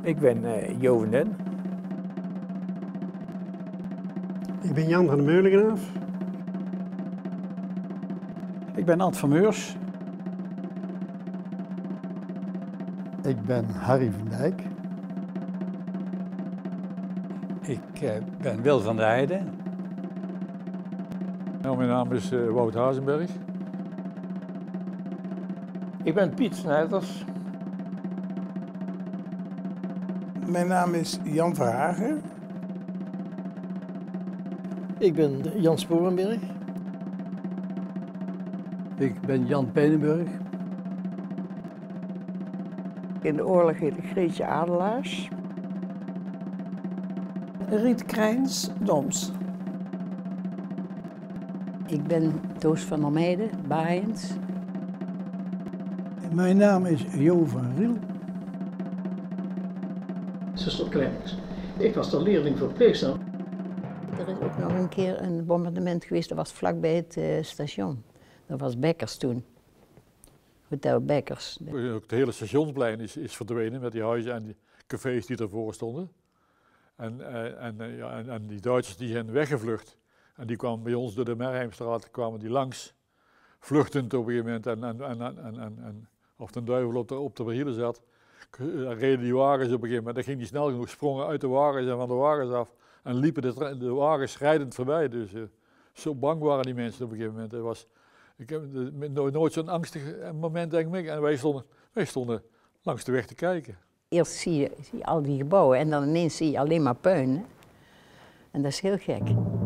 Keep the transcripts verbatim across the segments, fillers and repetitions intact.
Ik ben uh, Jo van Den. Ik ben Jan van de Meulengraaf. Ik ben Ant van Meurs. Ik ben Harry van Dijk. Ik uh, ben Wil van der Heijden. Nou, mijn naam is uh, Wout Hazenberg. Ik ben Piet Snijders. Mijn naam is Jan Verhagen. Ik ben Jan Sporenberg. Ik ben Jan Pijnenburg. In de oorlog heet ik Greetje Adelaars. Riet Krijns Doms. Ik ben Toos van der Meijden, Baaiens. Mijn naam is Jo van Riel. Zuster Kleinings. Ik was de leerling verpleegster. Er is ook nog een keer een bombardement geweest, dat was vlakbij het uh, station. Dat was Bekkers toen. Hotel Bekkers. Het hele stationsplein is, is verdwenen met die huizen en die cafés die ervoor stonden. En, uh, en, uh, ja, en, en die Duitsers die zijn weggevlucht. En die kwamen bij ons door de Merheimstraat, kwamen die langs. Vluchtend op een gegeven moment. En, en, en, en, en, en of de duivel op de, op de wielen zat, reden die wagens op een gegeven moment. Dan ging die snel genoeg, sprongen uit de wagens en van de wagens af. En liepen de, de wagens rijdend voorbij. Dus uh, zo bang waren die mensen op een gegeven moment. Het was, ik heb nooit zo'n angstig moment, denk ik. En wij stonden, wij stonden langs de weg te kijken. Eerst zie je, zie je al die gebouwen en dan ineens zie je alleen maar puin. Hè? En dat is heel gek.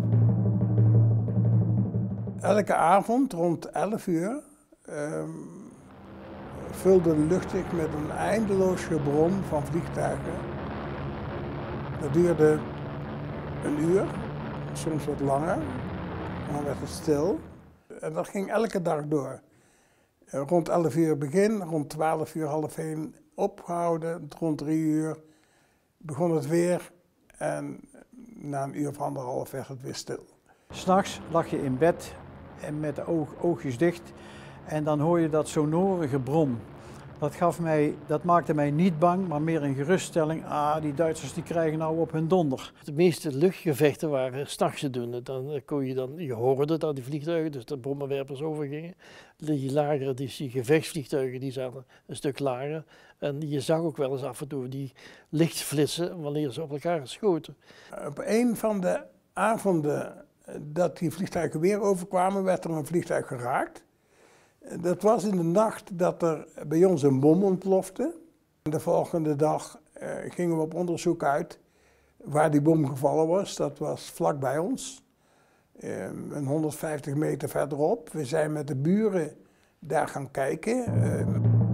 Elke avond rond elf uur um, vulde de lucht zich met een eindeloos gebrom van vliegtuigen. Dat duurde een uur, soms wat langer, dan werd het stil. En dat ging elke dag door. Rond elf uur begin, rond twaalf uur, half één opgehouden, rond drie uur begon het weer en na een uur of anderhalf werd het weer stil. 'S Nachts lag je in bed en met de oog, oogjes dicht en dan hoor je dat sonore gebrom. Dat, gaf mij, dat maakte mij niet bang, maar meer een geruststelling. Ah, die Duitsers die krijgen nou op hun donder. De meeste luchtgevechten waren 's nachts te doen. Dan kon je, dan, je hoorde dat die vliegtuigen, dus de bommenwerpers overgingen. Die lagere, die, die gevechtsvliegtuigen, die zaten een stuk lager. En je zag ook wel eens af en toe die lichtflitsen wanneer ze op elkaar schoten. Op een van de avonden dat die vliegtuigen weer overkwamen, werd er een vliegtuig geraakt. Dat was in de nacht dat er bij ons een bom ontplofte. De volgende dag uh, gingen we op onderzoek uit waar die bom gevallen was. Dat was vlak bij ons, uh, een honderdvijftig meter verderop. We zijn met de buren daar gaan kijken. Uh.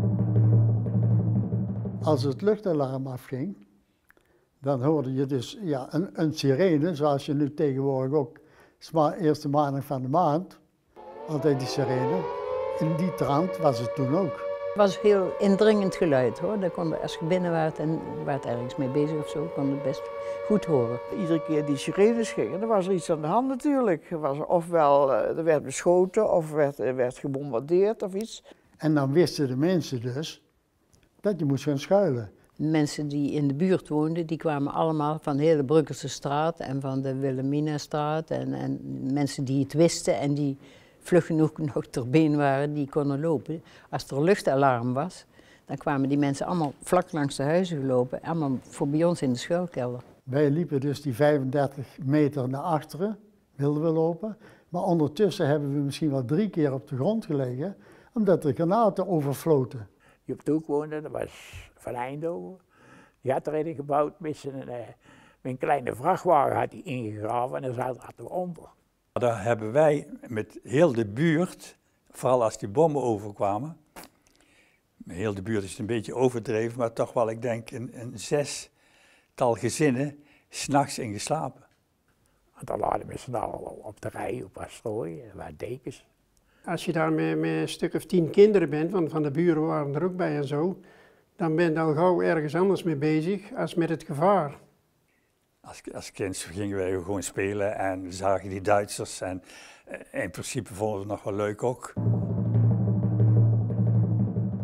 Als het luchtalarm afging, dan hoorde je dus ja, een, een sirene, zoals je nu tegenwoordig ook, de eerste maandag van de maand, altijd die sirene. In die trant was het toen ook. Het was heel indringend geluid hoor. Dat kon, als je binnen was en werd ergens mee bezig of zo, kon het best goed horen. Iedere keer die sirenes gingen, dan was er iets aan de hand natuurlijk. Er was ofwel uh, er werd beschoten of werd, er werd gebombardeerd of iets. En dan wisten de mensen dus dat je moest gaan schuilen. Mensen die in de buurt woonden, die kwamen allemaal van de hele Brukkelse straat en van de Wilhelminastraat. En, en mensen die het wisten en die vlug genoeg nog ter been waren, die konden lopen. Als er luchtalarm was, dan kwamen die mensen allemaal vlak langs de huizen gelopen, allemaal voor bij ons in de schuilkelder. Wij liepen dus die vijfendertig meter naar achteren, wilden we lopen. Maar ondertussen hebben we misschien wel drie keer op de grond gelegen, omdat de granaten overvloten. Die op de hoek woonde, dat was Van Eindhoven. Die had er een gebouwd met zijn, uh, met een kleine vrachtwagen had hij ingegraven en daar zaten we onder. Daar hebben wij met heel de buurt, vooral als die bommen overkwamen, heel de buurt is een beetje overdreven, maar toch wel, ik denk, een, een zestal gezinnen 's nachts in geslapen. Want dan lagen we z'n allen op de rij, op wat strooien, en wat dekens. Als je daar met, met een stuk of tien kinderen bent, want van de buren waren er ook bij en zo, dan ben je al gauw ergens anders mee bezig als met het gevaar. Als, als kind gingen wij gewoon spelen en we zagen die Duitsers en in principe vonden we het nog wel leuk ook.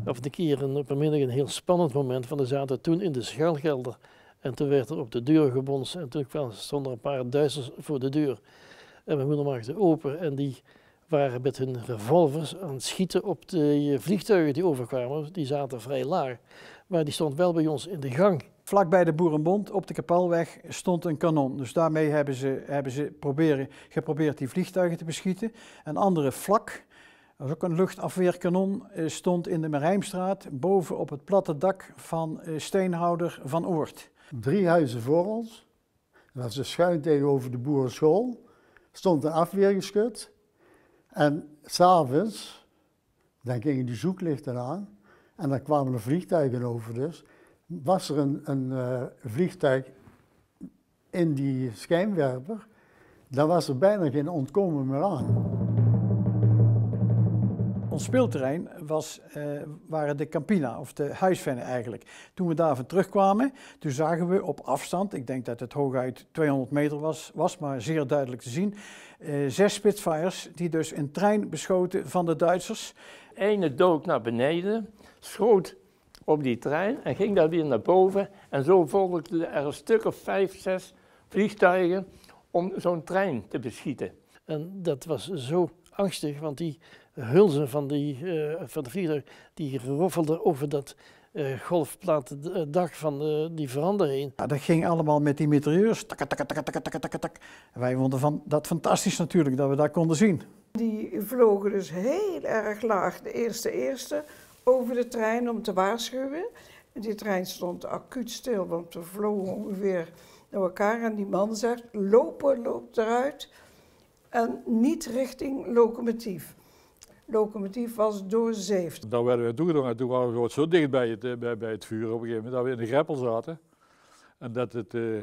of een keer een, op een middag een heel spannend moment, van we zaten toen in de schuilkelder. En toen werd er op de deur gebonst en toen kwamen, stonden er een paar Duitsers voor de deur. En mijn moeder maakte open en die waren met hun revolvers aan het schieten op de vliegtuigen die overkwamen. Die zaten vrij laag, maar die stond wel bij ons in de gang. Vlak bij de Boerenbond, op de Kapelweg, stond een kanon. Dus daarmee hebben ze, hebben ze proberen, geprobeerd die vliegtuigen te beschieten. Een andere vlak, dat is ook een luchtafweerkanon, stond in de Marijmstraat, boven op het platte dak van steenhouder Van Oort. Drie huizen voor ons, dat was dus schuin tegenover de boerenschool, stond een afweergeschut. En s'avonds, dan gingen die zoeklichten aan en dan kwamen er vliegtuigen over dus. Was er een, een uh, vliegtuig in die schijnwerper, dan was er bijna geen ontkomen meer aan. Ons speelterrein was, uh, waren de Campina, of de huisvennen eigenlijk. Toen we daarvan terugkwamen, toen zagen we op afstand, ik denk dat het hooguit tweehonderd meter was, was maar zeer duidelijk te zien, uh, zes Spitfires die dus een trein beschoten van de Duitsers. Ene dook naar beneden, schoot op die trein en ging daar weer naar boven. En zo volgden er een stuk of vijf, zes vliegtuigen om zo'n trein te beschieten. En dat was zo angstig, want die hulzen van, die, uh, van de vliegtuig die roffelden over dat uh, golfplaten dak van de, die veranda heen. Ja, dat ging allemaal met die mitrailleurs. Tak, tak, tak, tak, tak, tak, tak. Wij vonden van, dat fantastisch natuurlijk, dat we dat konden zien. Die vlogen dus heel erg laag, de eerste eerste, over de trein om te waarschuwen. En die trein stond acuut stil, want we vlogen ongeveer naar elkaar. En die man zegt, lopen, loopt eruit. En niet richting locomotief. Locomotief was doorzeefd. Dan werden we toegedrongen en toen waren we zo dicht bij het, bij, bij het vuur op een gegeven moment dat we in de greppel zaten. En dat het uh,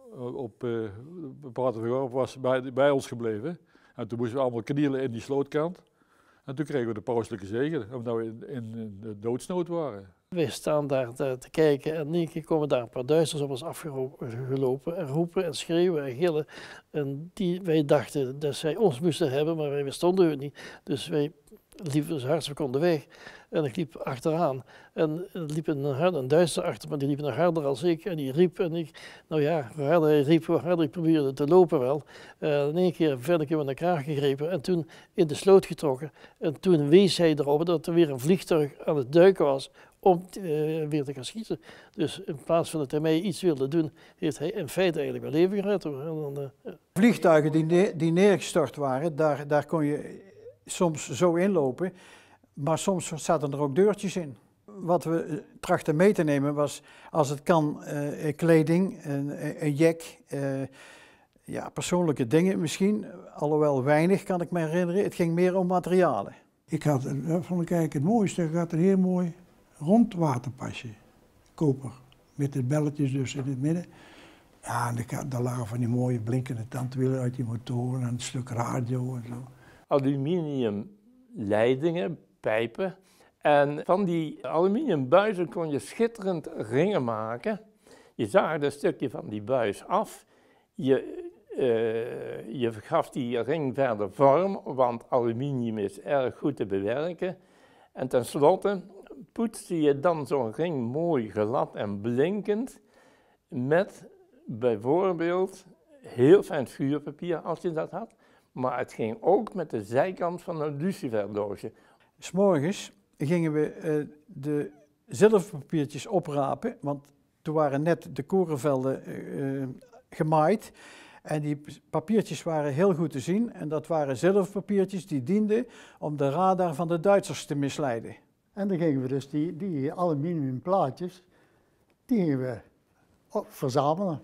op uh, Patervergorp was bij, bij ons gebleven. En toen moesten we allemaal knielen in die slootkant. En toen kregen we de pauselijke zegen, omdat we in, in de doodsnood waren. Wij staan daar te, te kijken en in één keer komen daar een paar Duitsers op ons afgelopen en roepen en schreeuwen en gillen. En die, wij dachten dat zij ons moesten hebben, maar wij verstonden het niet. Dus wij liepen zo hard als we konden weg. En ik liep achteraan. En er liep een, een Duitser achter, maar die liep nog harder als ik. En die riep en ik, nou ja, hoe harder hij riep, hoe harder ik probeerde te lopen wel. Uh, in één keer verder in de kraag gegrepen en toen in de sloot getrokken. En toen wees hij erop dat er weer een vliegtuig aan het duiken was om uh, weer te gaan schieten. Dus in plaats van dat hij mij iets wilde doen, heeft hij in feite eigenlijk mijn leven gered. En dan, uh, ja. Vliegtuigen die, ne die neergestort waren, daar, daar kon je soms zo inlopen, maar soms zaten er ook deurtjes in. Wat we trachten mee te nemen was, als het kan, uh, kleding, een, een jack, uh, ja, persoonlijke dingen misschien, alhoewel weinig kan ik me herinneren. Het ging meer om materialen. Ik had, dat vond ik eigenlijk het mooiste, ik had een heel mooi rond waterpasje, koper, met de belletjes dus in het midden. Ja, en daar lagen van die mooie blinkende tandwielen uit die motoren en een stuk radio en zo. Aluminium leidingen, pijpen. En van die aluminium buizen kon je schitterend ringen maken. Je zaagde een stukje van die buis af. Je, uh, je gaf die ring verder vorm, want aluminium is erg goed te bewerken. En tenslotte poetste je dan zo'n ring mooi glad en blinkend met bijvoorbeeld heel fijn schuurpapier als je dat had. Maar het ging ook met de zijkant van een luciferdoosje. 'S Morgens gingen we uh, de zilverpapiertjes oprapen, want toen waren net de korenvelden uh, gemaaid. En die papiertjes waren heel goed te zien. En dat waren zilverpapiertjes die dienden om de radar van de Duitsers te misleiden. En dan gingen we dus die, die aluminium plaatjes, die gingen we verzamelen.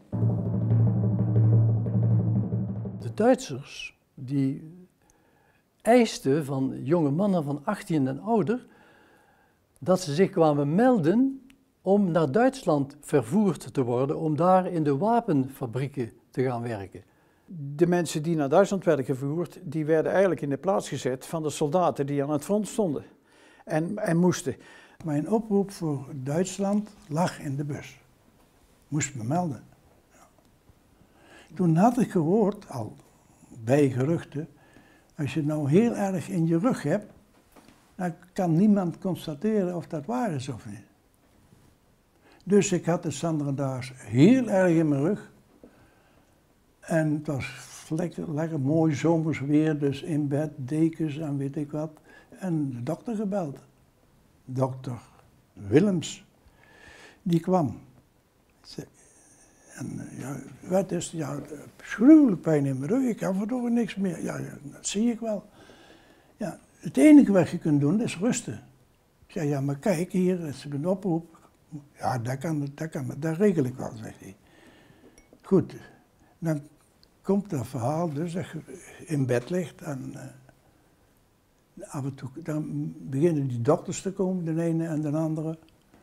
De Duitsers die eisten van jonge mannen van achttien en ouder dat ze zich kwamen melden om naar Duitsland vervoerd te worden, om daar in de wapenfabrieken te gaan werken. De mensen die naar Duitsland werden gevoerd, die werden eigenlijk in de plaats gezet van de soldaten die aan het front stonden en, en moesten. Mijn oproep voor Duitsland lag in de bus. Moest me melden. Ja. Toen had ik gehoord, al bij geruchten, als je het nou heel erg in je rug hebt, Dan kan niemand constateren of dat waar is of niet. Dus ik had de Sandradaars heel erg in mijn rug. En het was lekker, lekker mooi zomers weer, dus in bed, dekens en weet ik wat. En de dokter gebeld. Dokter Willems, die kwam. En ja, wat is ja, gruwelijk pijn in mijn rug, ik heb verdorie niks meer. Ja, dat zie ik wel. Ja, het enige wat je kunt doen is rusten. Ik zei, ja, maar kijk, hier is een oproep. Ja, dat kan, dat kan, dat regel ik wel, zegt hij. Goed, dan komt dat verhaal dus dat je in bed ligt en uh, af en toe dan beginnen die dokters te komen, de ene en de andere.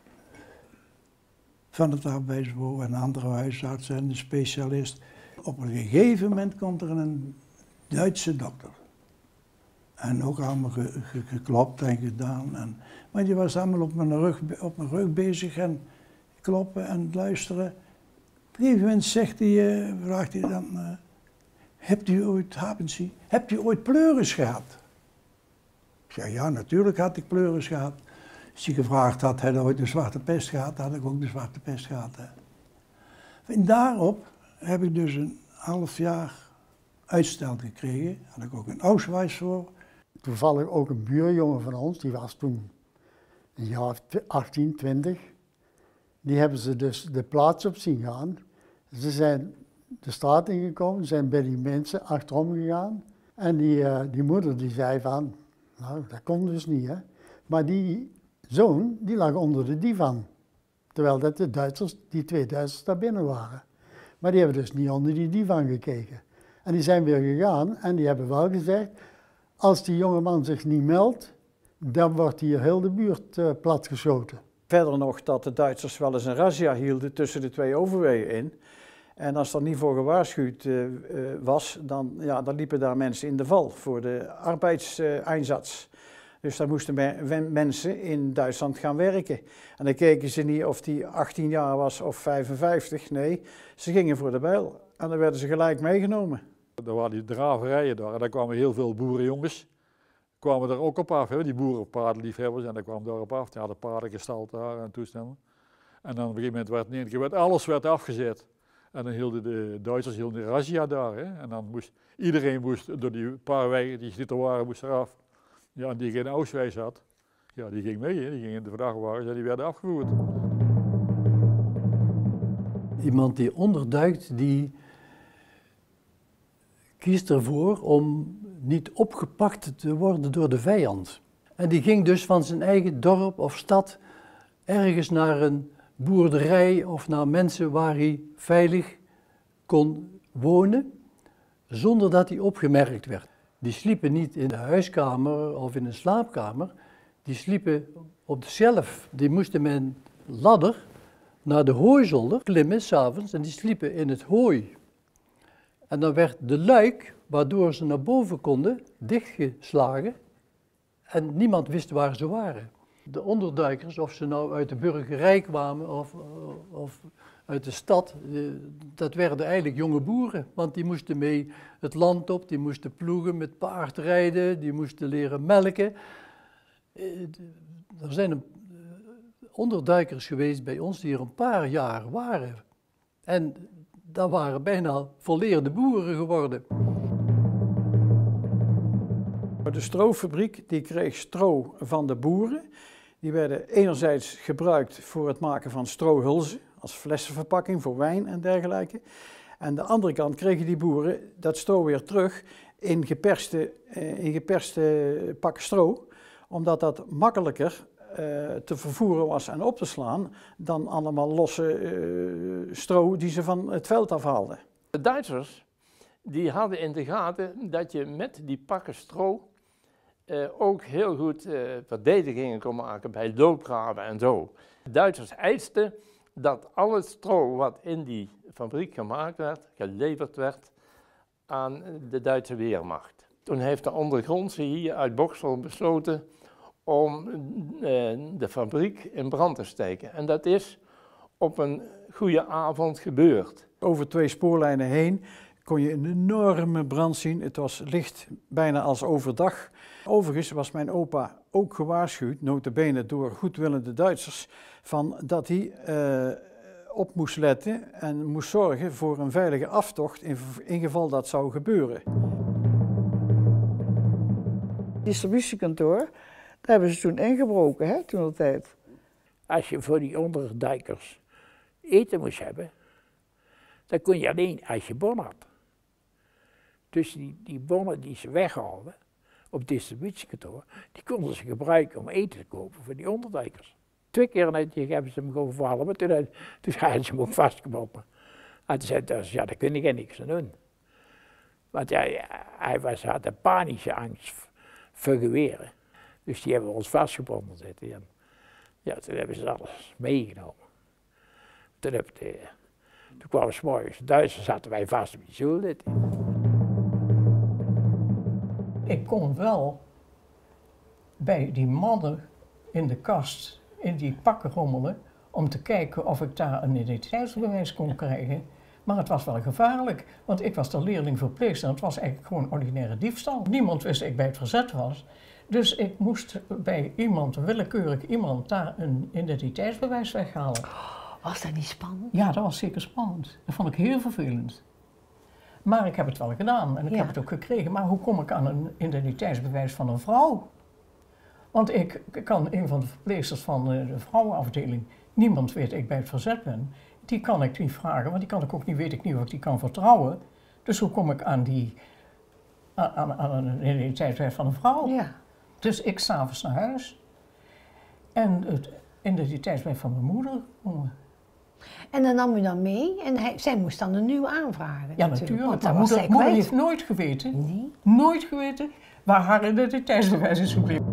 Van het arbeidsbureau en een andere huisarts en een specialist. Op een gegeven moment komt er een Duitse dokter. En ook allemaal ge, ge, geklopt en gedaan. En, maar die was allemaal op mijn, rug, op mijn rug bezig en kloppen en luisteren. Op een gegeven moment zegt hij, uh, vraagt hij dan, uh, hebt u ooit, haben Sie, hebt u ooit pleuris gehad? Ik zei, ja, natuurlijk had ik pleuris gehad. Als hij gevraagd had, had hij ooit de zwarte pest gehad, had ik ook de zwarte pest gehad. Hè. En daarop heb ik dus een half jaar uitstel gekregen. Had ik ook een Auschwitz voor. Toevallig ook een buurjongen van ons, die was toen een jaar achttien, twintig. Die hebben ze dus de plaats op zien gaan. Ze zijn de straat ingekomen, zijn bij die mensen achterom gegaan. En die, uh, die moeder die zei van, nou dat kon dus niet hè. Maar die zoon die lag onder de divan. Terwijl dat de Duitsers, die twee Duitsers daar binnen waren. Maar die hebben dus niet onder die divan gekeken. En die zijn weer gegaan en die hebben wel gezegd, als die jongeman zich niet meldt, dan wordt hier heel de buurt uh, platgeschoten. Verder nog dat de Duitsers wel eens een razzia hielden tussen de twee overwegen in. En als er niet voor gewaarschuwd uh, uh, was, dan, ja, dan liepen daar mensen in de val voor de arbeidseinsatz. Uh, dus daar moesten me mensen in Duitsland gaan werken. En dan keken ze niet of die achttien jaar was of vijfenvijftig, nee, ze gingen voor de bijl. En dan werden ze gelijk meegenomen. Er waren die draverijen daar en daar kwamen heel veel boerenjongens. Kwamen er ook op af, hè, die boerenpaardenliefhebbers, en daar kwamen daar op af. Die hadden paarden gestald daar en toestellen. En dan op een gegeven moment werd in één keer werd alles werd afgezet. En dan hielden de Duitsers hielden de razzia daar. Hè. En dan moest iedereen moest door die paar wegen die zitten waren, moest eraf. Ja, en die geen Auschwitz had, ja, die ging mee, hè. Die ging in de vrachtwagens en die werden afgevoerd. Iemand die onderduikt, die kiest ervoor om niet opgepakt te worden door de vijand. En die ging dus van zijn eigen dorp of stad ergens naar een boerderij of naar mensen waar hij veilig kon wonen, zonder dat hij opgemerkt werd. Die sliepen niet in de huiskamer of in een slaapkamer, die sliepen op de shelf. Die moesten met een ladder naar de hooizolder klimmen s'avonds en die sliepen in het hooi. En dan werd de luik, waardoor ze naar boven konden, dichtgeslagen en niemand wist waar ze waren. De onderduikers, of ze nou uit de burgerij kwamen of, of uit de stad, dat werden eigenlijk jonge boeren. Want die moesten mee het land op, die moesten ploegen met paardrijden, die moesten leren melken. Er zijn onderduikers geweest bij ons die er een paar jaar waren. En dat waren bijna volleerde boeren geworden. De stroofabriek die kreeg stro van de boeren. Die werden enerzijds gebruikt voor het maken van strohulzen, als flessenverpakking voor wijn en dergelijke. En de andere kant kregen die boeren dat stro weer terug in geperste, in geperste pakken stro, omdat dat makkelijker uh, te vervoeren was en op te slaan dan allemaal losse uh, stro die ze van het veld afhaalden. De Duitsers die hadden in de gaten dat je met die pakken stro uh, ook heel goed uh, verdedigingen kon maken bij loopgraven en zo. De Duitsers eisten dat al het stro wat in die fabriek gemaakt werd, geleverd werd aan de Duitse Weermacht. Toen heeft de ondergrondse hier uit Boxtel besloten om uh, de fabriek in brand te steken. En dat is op een goede avond gebeurd. Over twee spoorlijnen heen kon je een enorme brand zien. Het was licht bijna als overdag. Overigens was mijn opa ook gewaarschuwd, nota bene door goedwillende Duitsers, van dat hij uh, op moest letten en moest zorgen voor een veilige aftocht in, in geval dat zou gebeuren. Distributiekantoor, daar hebben ze toen ingebroken, hè, toen de tijd. Als je voor die onderdijkers eten moest hebben, dan kon je alleen als je bon had. Dus die, die bonnen die ze weghaalden op het distributiekantoor, die konden ze gebruiken om eten te kopen voor die onderdijkers. Twee keer net hebben ze hem gewoon vervallen, maar toen, toen hadden ze hem ook vastgebonden. En toen zei ze, ja, daar kun je niks aan doen. Want ja, hij was, had een panische angst voor geweren. Dus die hebben we ons vastgebonden zitten. En ja, toen hebben ze alles meegenomen. Toen, heb de, toen kwamen ze morgens, de Duitsers zaten wij vast op die stoel zitten. Ik kon wel bij die mannen in de kast, in die pakken rommelen, om te kijken of ik daar een identiteitsbewijs kon krijgen. Maar het was wel gevaarlijk, want ik was de leerling verpleegster en het was eigenlijk gewoon ordinaire diefstal. Niemand wist dat ik bij het verzet was. Dus ik moest bij iemand, willekeurig iemand, daar een identiteitsbewijs weghalen. Was dat niet spannend? Ja, dat was zeker spannend. Dat vond ik heel vervelend. Maar ik heb het wel gedaan en ik ja. heb het ook gekregen. Maar hoe kom ik aan een identiteitsbewijs van een vrouw? Want ik kan een van de verpleegsters van de vrouwenafdeling, niemand weet dat ik bij het verzet ben. Die kan ik niet vragen, want die kan ik ook niet, weet ik niet of ik die kan vertrouwen. Dus hoe kom ik aan, die, aan, aan een identiteitsbewijs van een vrouw? Ja. Dus ik s'avonds naar huis en het identiteitsbewijs van mijn moeder. En dan nam u dan mee en hij, zij moest dan een nieuw aanvragen. Ja, natuurlijk. Want dat moeder, moeder heeft nooit geweten, nee. nooit geweten waar haar identiteitsbewijs is gebleven.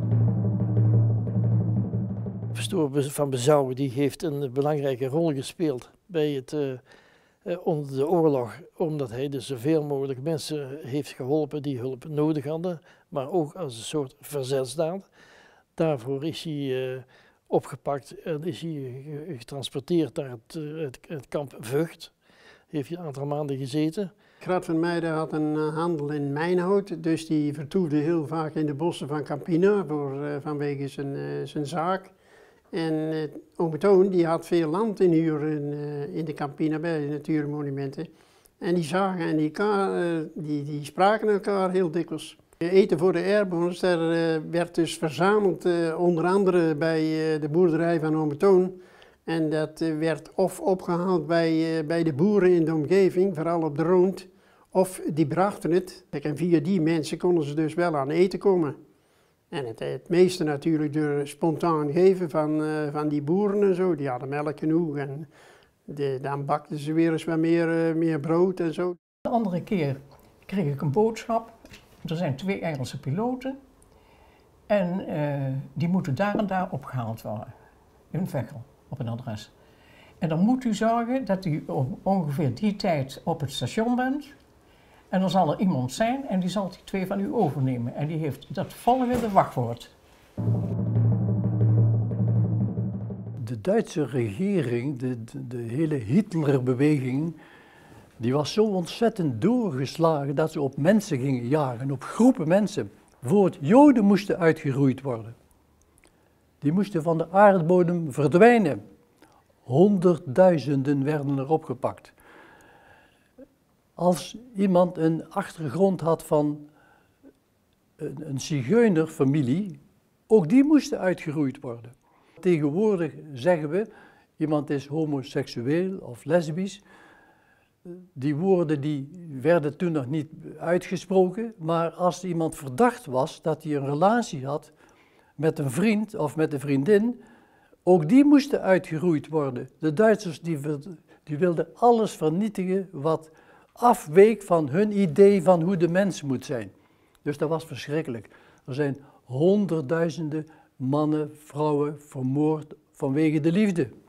Pastoor van Bezouwen die heeft een belangrijke rol gespeeld bij het, uh, uh, onder de oorlog, omdat hij dus zoveel mogelijk mensen heeft geholpen die hulp nodig hadden, maar ook als een soort verzetsdaad. Daarvoor is hij uh, opgepakt en is hij getransporteerd naar het, uh, het, het kamp Vught. Heeft hij een aantal maanden gezeten. Grat van Meijden had een uh, handel in mijnhout, dus die vertoefde heel vaak in de bossen van Campina voor, uh, vanwege zijn, uh, zijn zaak. En uh, oom Toon die had veel land in huur in, uh, in de Campina bij de natuurmonumenten. En die zagen en die, uh, die, die spraken elkaar heel dikwijls. Eten voor de airborns, daar uh, werd dus verzameld uh, onder andere bij uh, de boerderij van oom Toon. En dat uh, werd of opgehaald bij, uh, bij de boeren in de omgeving, vooral op de Roont, of die brachten het. En via die mensen konden ze dus wel aan eten komen. En het, het meeste natuurlijk door spontaan geven van, uh, van die boeren en zo. Die hadden melk genoeg en de, dan bakten ze weer eens wat meer, uh, meer brood en zo. De andere keer kreeg ik een boodschap. Er zijn twee Engelse piloten en uh, die moeten daar en daar opgehaald worden. In Veghel, op een adres. En dan moet u zorgen dat u op ongeveer die tijd op het station bent. En dan zal er iemand zijn en die zal die twee van u overnemen. En die heeft dat volgende wachtwoord. De Duitse regering, de, de, de hele Hitlerbeweging, die was zo ontzettend doorgeslagen dat ze op mensen gingen jagen, op groepen mensen. Bijvoorbeeld Joden moesten uitgeroeid worden. Die moesten van de aardbodem verdwijnen. Honderdduizenden werden er opgepakt. Als iemand een achtergrond had van een, een zigeunerfamilie, ook die moesten uitgeroeid worden. Tegenwoordig zeggen we, iemand is homoseksueel of lesbisch. Die woorden die werden toen nog niet uitgesproken, maar als iemand verdacht was dat hij een relatie had met een vriend of met een vriendin, ook die moesten uitgeroeid worden. De Duitsers die, die wilden alles vernietigen wat afweek van hun idee van hoe de mens moet zijn. Dus dat was verschrikkelijk. Er zijn honderdduizenden mannen, vrouwen vermoord vanwege de liefde.